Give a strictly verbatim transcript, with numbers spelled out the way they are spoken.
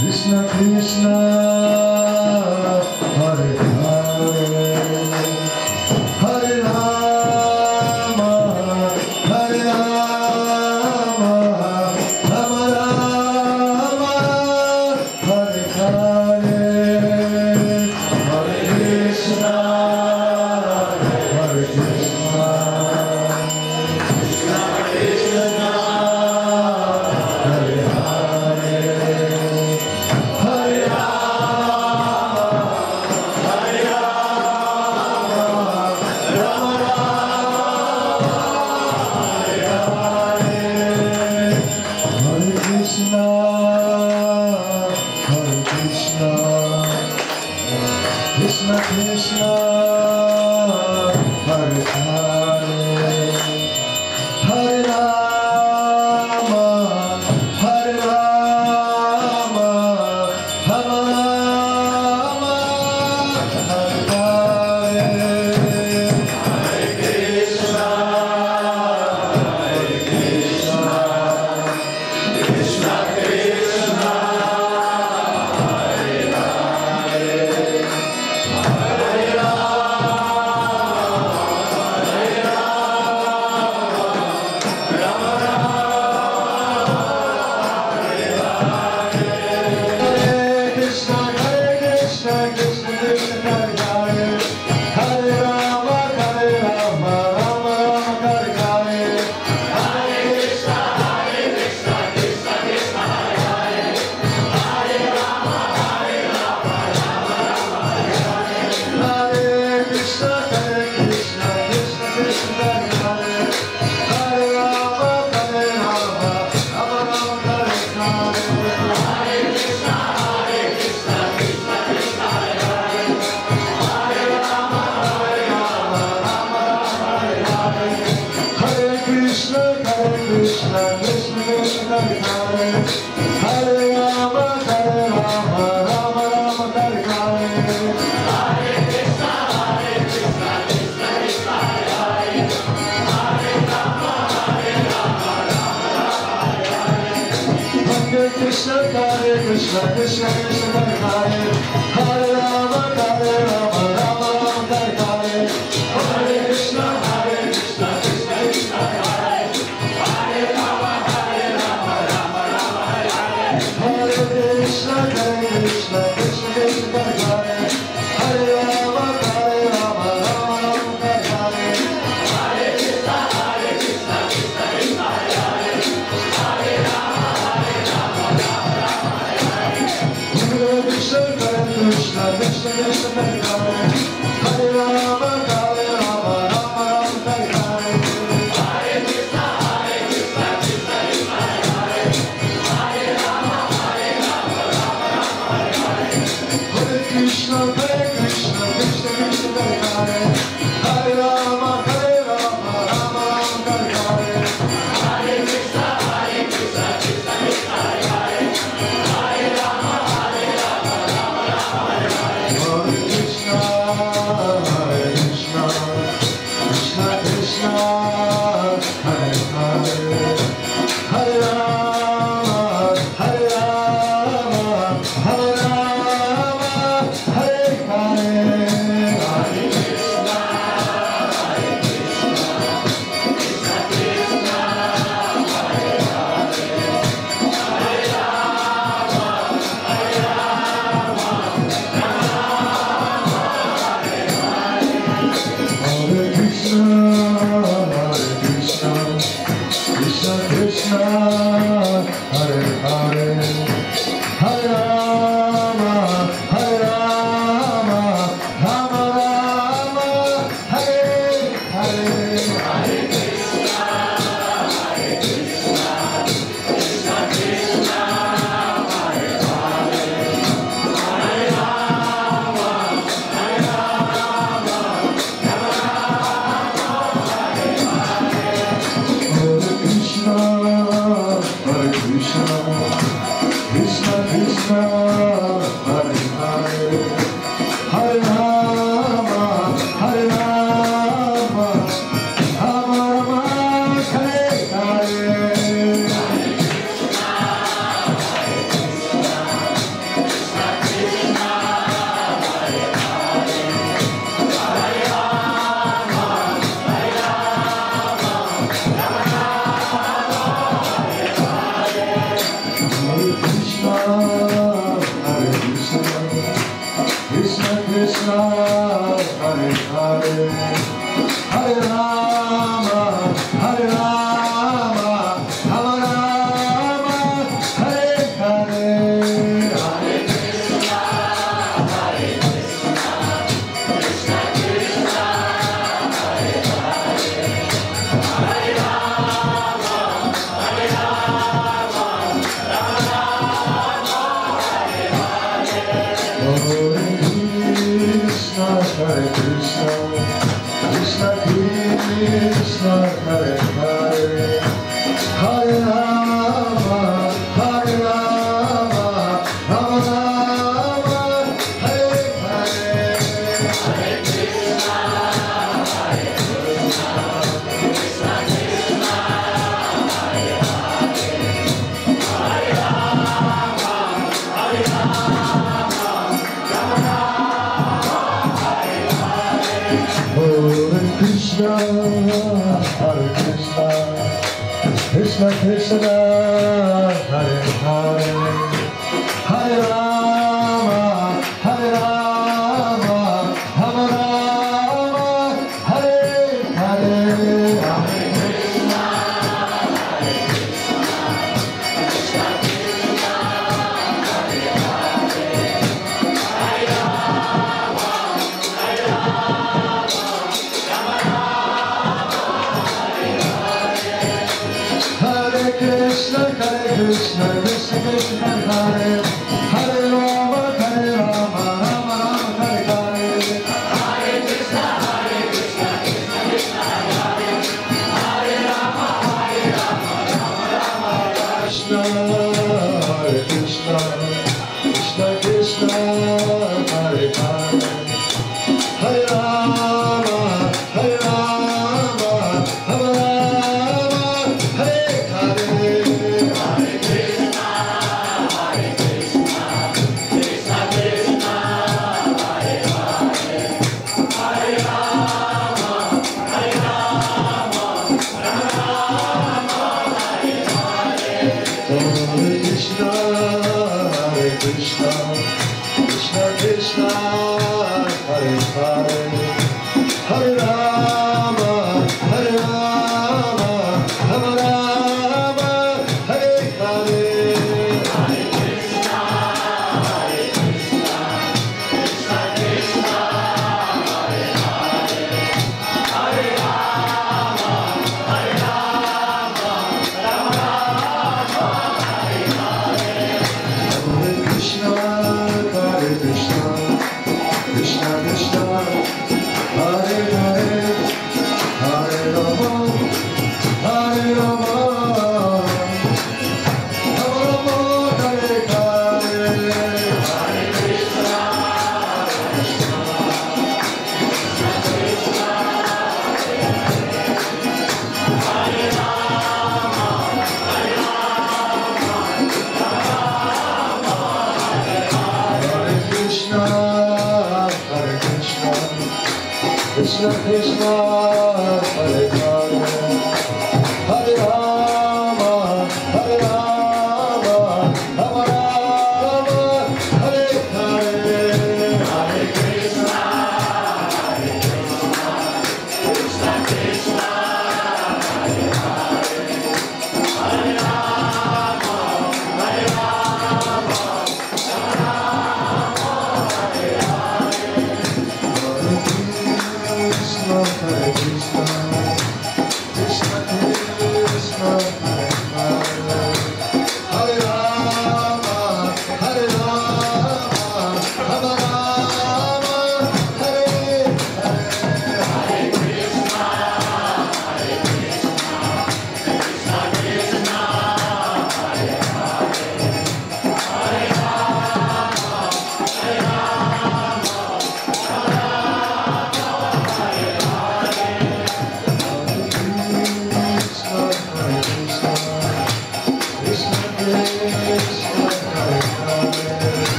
Krishna Krishna Hare Hare Hare Rama Hare Rama Rama Rama Hare Hare Hare Krishna Hare Krishna Krishna Krishna Hare Hare Hare Rama Hare Rama Rama Rama Hare Hare Hare Krishna Hare Krishna Krishna Krishna Hare Hare Hare Rama Hare Rama Rama Rama Hare Hare Hare Krishna Hare Krishna Krishna Krishna Hare Hare Hare Krishna, Hare Krishna, Krishna Krishna, Hare Hare, Hare Rama, Hare Rama, Rama Rama, Hare Hare, Hare Krishna, Hare Krishna, Krishna Krishna, Hare Hare, Hare Rama, Hare Rama, Rama Rama, Hare Hare, Hare Krishna, Hare Krishna, Krishna Krishna, Hare Hare, Hare Rama, Hare Rama, Rama Rama, Hare Hare, Hare Krishna, Hare Krishna, Krishna Krishna, Hare Hare. Krishna, Hare Krishna, Krishna Krishna, Hare Hare, Hare Rama, Hare Rama, Rama Rama, Hare Hare, Hare Krishna, Hare Krishna, Krishna Krishna, Hare Hare, Hare Rama, Hare Rama, Rama Rama, Hare Hare, Hare Krishna, Hare Krishna, Krishna Krishna, Hare Hare, Hare Rama, Hare Rama, Rama Rama, Hare Hare, Hare Krishna, Hare Krishna, Krishna Krishna, Hare Hare, Hare Rama, Hare Rama, Rama Rama, Hare Hare, Hare Krishna, Hare Krishna, Krishna Krishna, Hare Hare, Hare Rama, Hare Rama, Rama Rama, Hare Hare, Hare Krishna, Hare Krishna, Krishna Krishna, Hare Hare, Hare Rama, Hare Rama, Rama Rama, Hare Hare, Hare Krishna, Hare Krishna, Krishna Krishna, Hare Hare, Hare Rama, Hare Rama, Hare Rama, Hare Hare, Hare Krishna, Hare Krishna, Krishna Krishna, Hare Hare, Hare Rama, Hare Rama, Rama Hare Krishna, Hare Krishna, Krishna Krishna, Hare Hare, Hare Rama, Hare Rama, Rama Rama, Hare Hare, Hare Krishna, Hare Krishna, Krishna Krishna, Hare Hare, Hare Rama, Hare Rama, Rama Rama, Hare Hare, Hare Krishna, Hare Krishna, Krishna Krishna, Hare Hare, Hare Rama, Hare Rama, Rama Rama, Hare Hare, Hare Krishna, Hare Krishna, Krishna, Hare Hare, Hare Rama, Hare Rama, Rama Rama, Hare Hare, Hare Krishna, Hare Krishna, Krishna Krishna, Hare Hare, Hare Rama, Hare Rama, Rama Rama, Hare Hare. Hare Krishna, Krishna Krishna, Hare Hare, Hare Rama, Hare Rama, Rama Rama, Hare Hare, Hare Krishna, Hare Krishna, Krishna Krishna, Hare Hare, Hare Rama, Hare Rama, Rama Rama. Hare Krishna, Hare Krishna, Krishna Krishna, Hare Hare, Hare Rama, Hare Rama, Rama Rama, Hare Hare, Hare Krishna, Hare Krishna, Krishna Krishna, Hare Hare, Hare Rama, Hare Rama. Hare Krishna, Hare Krishna, Krishna Krishna, Hare Hare Rama, Hare Rama, Rama Rama, Hare Hare. Hare Krishna, Hare Krishna, Krishna Krishna, Hare Hare Rama, Hare Rama, Rama Rama, Hare Krishna, Krishna Krishna, Hare Hare, Hare Rama, Hare Rama, Rama Rama, Hare Hare, Hare Krishna, Hare Krishna, Krishna Krishna, Hare Hare, Hare Rama, Hare Rama, Rama Rama, Hare Hare. Hare Krishna, Hare Krishna, Krishna Krishna, Hare Hare, Hare Rama, Hare Rama, Rama Rama, Hare Hare, Hare Krishna, Hare Krishna, Krishna Krishna, Hare Hare, Hare Rama, Hare Rama, Rama Rama, Hare Hare. Hare Krishna, Hare Krishna, Krishna Krishna, Hare Hare, Hare Rama, Hare Rama, Rama Rama, Hare Hare, Hare Krishna, Krishna Krishna, Hare Rama, Hare Rama, Rama Hare Krishna, Hare Krishna, Krishna Krishna,